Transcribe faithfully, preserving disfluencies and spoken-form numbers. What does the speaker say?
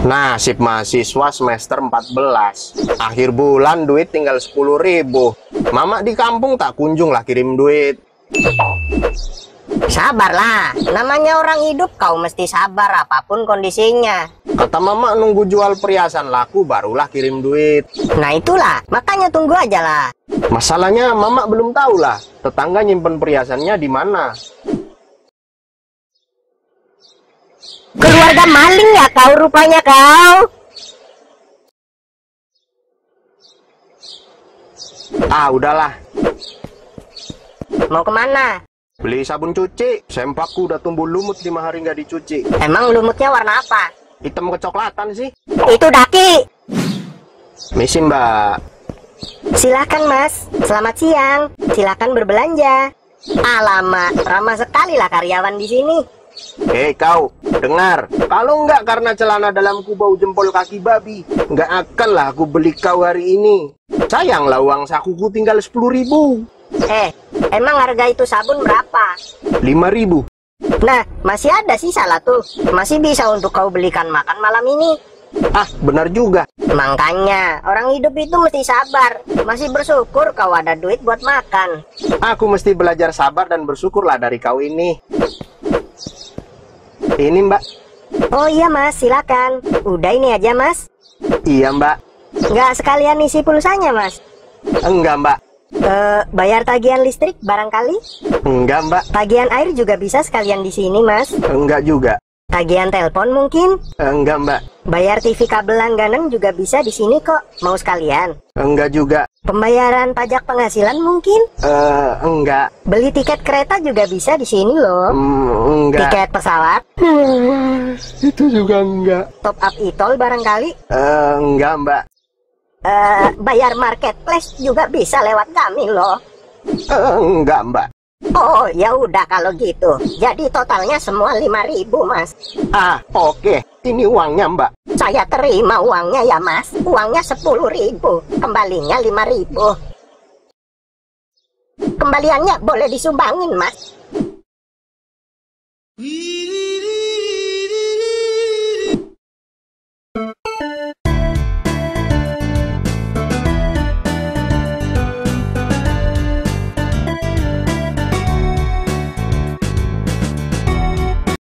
Nasib mahasiswa semester empat belas. Akhir bulan duit tinggal sepuluh ribu. Mama di kampung tak kunjung lah kirim duit. Sabarlah, namanya orang hidup kau mesti sabar apapun kondisinya. Kata mama nunggu jual perhiasan laku barulah kirim duit. Nah itulah, makanya tunggu aja lah. Masalahnya mama belum tahu lah tetangga nyimpen perhiasannya di mana. Keluarga maling ya kau rupanya kau. Ah udahlah. Mau kemana? Beli sabun cuci. Sempakku udah tumbuh lumut lima hari nggak dicuci. Emang lumutnya warna apa? Hitam kecoklatan sih. Itu daki. Misi mbak. Silakan mas, selamat siang. Silakan berbelanja. Alamak, ramah sekali lah karyawan di sini. Hei kau, dengar. Kalau nggak karena celana dalamku bau jempol kaki babi, nggak akan lah aku beli kau hari ini. Sayanglah uang sakuku tinggal sepuluh ribu. Eh, emang harga itu sabun berapa? lima ribu. Nah, masih ada sisa lah tuh. Masih bisa untuk kau belikan makan malam ini. Ah, benar juga. Makanya, orang hidup itu mesti sabar. Masih bersyukur kau ada duit buat makan. Aku mesti belajar sabar dan bersyukurlah dari kau ini. Ini mbak. Oh iya mas, silakan. Udah ini aja mas. Iya mbak. Nggak sekalian isi pulsanya mas? Enggak mbak. Eh, bayar tagihan listrik barangkali? Enggak mbak. Tagihan air juga bisa sekalian di sini mas? Enggak juga. Tagihan telepon mungkin? Enggak mbak. Bayar T V kabel langganan juga bisa di sini kok. Mau sekalian? Enggak juga. Pembayaran pajak penghasilan mungkin? Eh, enggak. Beli tiket kereta juga bisa di sini loh. Mm, enggak. Tiket pesawat? Itu juga enggak. Top up e-tol barangkali? Eh, enggak mbak. Eh, bayar marketplace juga bisa lewat kami loh. Eh, enggak mbak. Oh ya udah kalau gitu. Jadi totalnya semua lima ribu mas. Ah, oke. Ini uangnya mbak. Saya terima uangnya ya mas. Uangnya sepuluh ribu. Kembalinya lima ribu. Kembaliannya boleh disumbangin mas.